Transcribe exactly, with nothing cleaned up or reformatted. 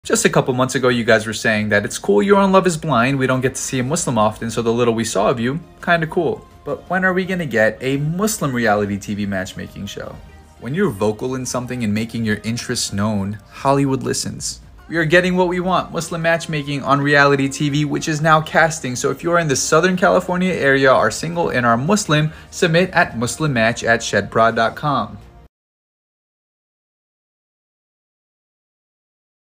Just a couple months ago, you guys were saying that it's cool you're on Love is Blind, we don't get to see a Muslim often, so the little we saw of you, kinda cool. But when are we gonna get a Muslim reality T V matchmaking show? When you're vocal in something and making your interests known, Hollywood listens. We are getting what we want, Muslim matchmaking on reality T V, which is now casting. So if you're in the Southern California area, are single and are Muslim, submit at muslimmatch at shedprod dot com.